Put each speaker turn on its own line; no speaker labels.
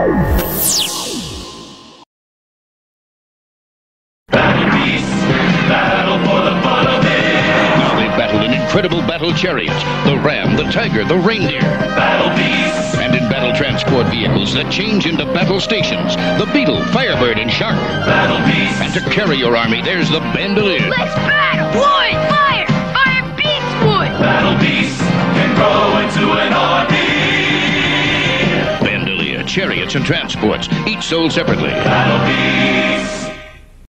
Battle beasts, battle for the fun of it.
Now they've battled in incredible battle chariots, the ram, the tiger, the reindeer.
Battle beasts.
And in battle transport vehicles that change into battle stations, the beetle, firebird, and shark.
Battle beasts.
And to carry your army, there's the bandolier.
Let's battle! Wood! Fire! Fire beats wood!
Battle beasts can grow into an army.
Bandolier, chariots, and transports, each sold separately.
Battle beasts.